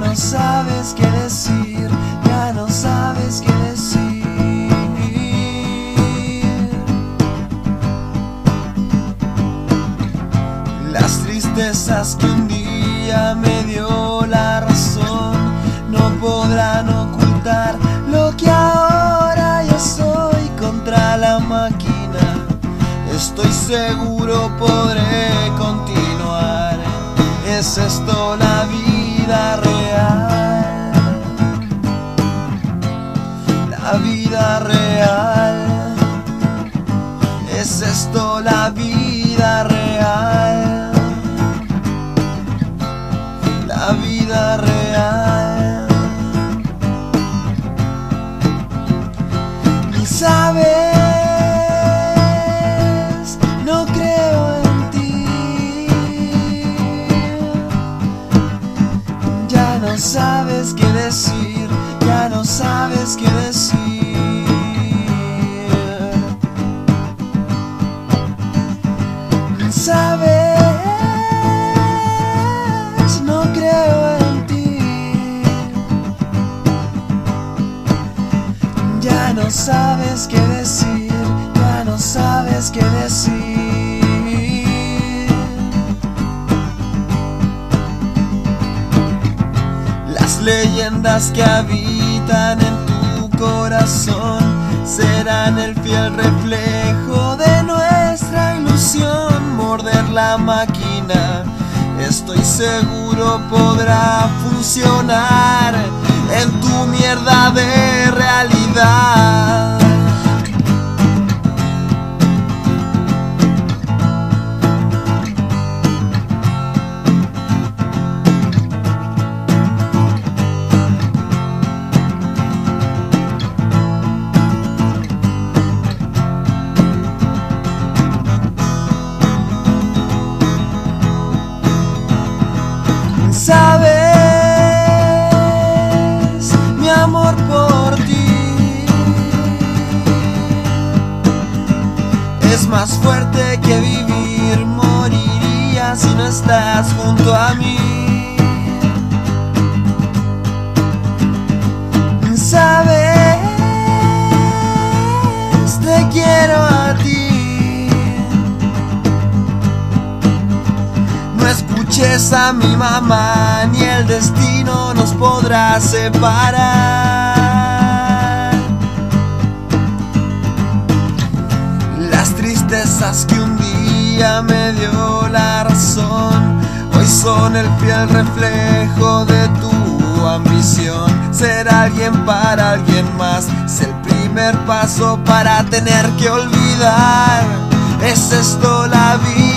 no sabes qué decir, ya no sabes qué decir. Las tristezas que un día me dio la razón no podrán ocultar lo que ahora yo soy. Contra la máquina estoy seguro podré continuar. ¿Es esto la vida real? La vida real. ¿Es esto la vida real? La vida real. Y sabes, no creo en ti. Ya no sabes qué decir, ya no sabes qué decir. Sabes, no creo en ti. Ya no sabes qué decir, ya no sabes qué decir. Las leyendas que habitan en tu corazón serán el fiel reflejo de nuestra ilusión. Morder la máquina, estoy seguro podrá funcionar en tu mierda de realidad. Sabes, mi amor por ti es más fuerte que vivir. Moriría si no estás junto a mí. Sabes, te quiero a ti. No escuches a mi mamá, ni el destino nos podrá separar. Las tristezas que un día me dio la razón hoy son el fiel reflejo de tu ambición. Ser alguien para alguien más es el primer paso para tener que olvidar. ¿Es esto la vida?